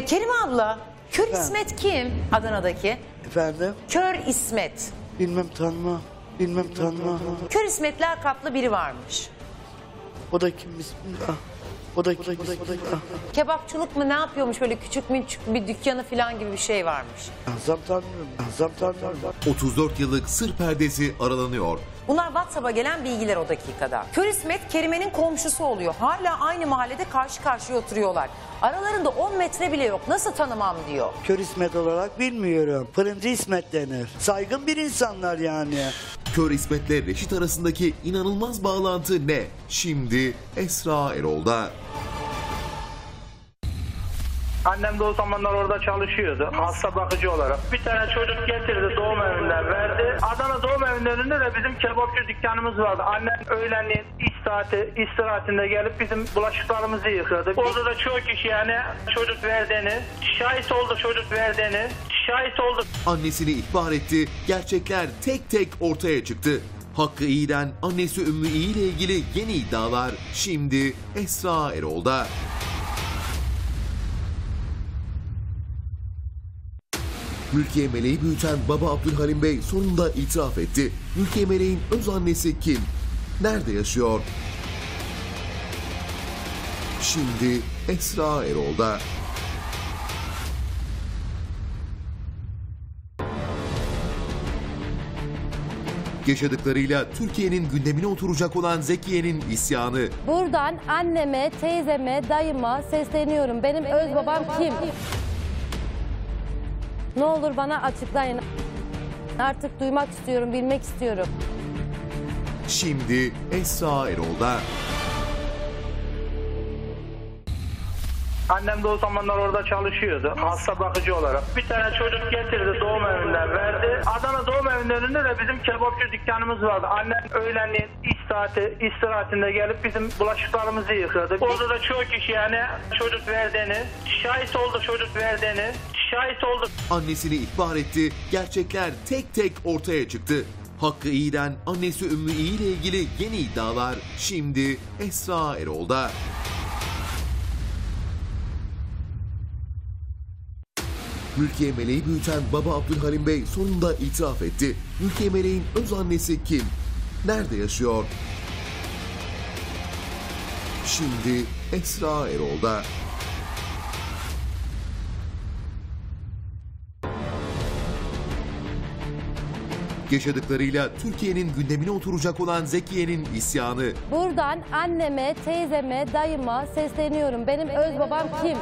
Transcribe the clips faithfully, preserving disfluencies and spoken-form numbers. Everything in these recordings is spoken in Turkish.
Kerime abla, Kör Efendim? İsmet kim Adana'daki? Efendim? Kör İsmet. Bilmem tanıma. Bilmem tanıma. Kör İsmet lakaplı biri varmış. O da kim bismillah. O da kim bismillah. Kebapçılık mı ne yapıyormuş, böyle küçük küçük bir dükkanı falan gibi bir şey varmış. Azam tanımıyorum. Azam tanımıyorum. otuz dört yıllık sır perdesi aralanıyor. Bunlar WhatsApp'a gelen bilgiler o dakikada. Kör İsmet Kerime'nin komşusu oluyor. Hala aynı mahallede karşı karşıya oturuyorlar. Aralarında on metre bile yok. Nasıl tanımam diyor. Kör İsmet olarak bilmiyorum. Fırıncı İsmet denir. Saygın bir insanlar yani. Kör İsmet'le Reşit arasındaki inanılmaz bağlantı ne? Şimdi Esra Erol'da. Annem de o zamanlar orada çalışıyordu. Hasta bakıcı olarak. Bir tane çocuk getirdi, doğum evinden verdi. Adana doğum evinin önünde de bizim kebapçı dükkanımız vardı. Annem öğlenleyin iş saati, istirahatinde gelip bizim bulaşıklarımızı yıkadı. Orada da çoğu kişi yani çocuk verdiğini, şahit oldu çocuk verdiğini, şahit oldu. Annesini ihbar etti, gerçekler tek tek ortaya çıktı. Hakkı İyi'den annesi Ümmü İyi ile ilgili yeni iddialar şimdi Esra Erol'da. Mülkiye Meleği büyüten baba Abdülhalim Bey sonunda itiraf etti. Mülkiye Meleğin öz annesi kim? Nerede yaşıyor? Şimdi Esra Erol'da. Yaşadıklarıyla Türkiye'nin gündemine oturacak olan Zekiye'nin isyanı. Buradan anneme, teyzeme, dayıma sesleniyorum. Benim öz babam kim? Ne olur bana açıklayın. Artık duymak istiyorum, bilmek istiyorum. Şimdi Esra Erol'da. Annem de o zamanlar orada çalışıyordu. Hasta bakıcı olarak. Bir tane çocuk getirdi, doğum evinden verdi. Adana doğum evinin önünde de bizim kebapçı dükkanımız vardı. Annem öğlenleyin iş saati, istirahatinde gelip bizim bulaşıklarımızı yıkadı. Orada da çoğu kişi yani çocuk verdiğini, şahit oldu çocuk verdiğini, şahit oldu. Annesini ihbar etti, gerçekler tek tek ortaya çıktı. Hakkı İyi'den annesi Ümmü İyi ile ilgili yeni iddialar şimdi Esra Erol'da. Mülkiye Meleği büyüten baba Abdülhalim Bey sonunda itiraf etti. Mülkiye Meleğin öz annesi kim? Nerede yaşıyor? Şimdi Esra Erol'da. Yaşadıklarıyla Türkiye'nin gündemine oturacak olan Zekiye'nin isyanı. Buradan anneme, teyzeme, dayıma sesleniyorum. Benim öz babam kim?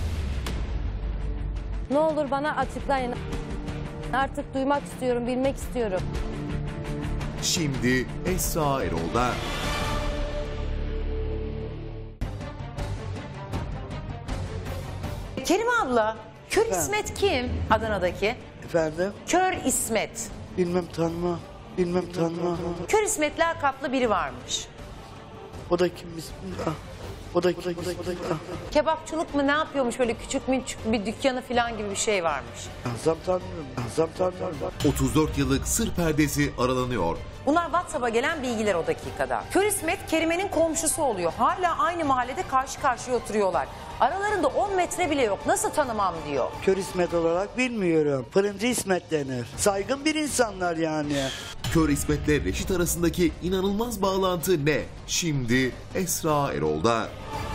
Ne olur bana açıklayın. Artık duymak istiyorum, bilmek istiyorum. Şimdi Esra Erol'da. Kerime abla, Kör Efendim? İsmet kim Adana'daki? Efendim? Kör İsmet. Bilmem tanıma. Bilmem tanıma. Kör İsmet lakaplı biri varmış. O da kim bismillah. O da kim bismillah. Kebapçılık mı ne yapıyormuş, böyle küçük küçük bir dükkanı falan gibi bir şey varmış. Azam tanımıyorum. Azam tanımıyorum. otuz dört yıllık sır perdesi aralanıyor. Bunlar WhatsApp'a gelen bilgiler o dakikada. Kör İsmet Kerime'nin komşusu oluyor. Hala aynı mahallede karşı karşıya oturuyorlar. Aralarında on metre bile yok. Nasıl tanımam diyor. Kör İsmet olarak bilmiyorum. Fırıncı İsmet denir. Saygın bir insanlar yani. Kör İsmet'le Reşit arasındaki inanılmaz bağlantı ne? Şimdi Esra Erol'da.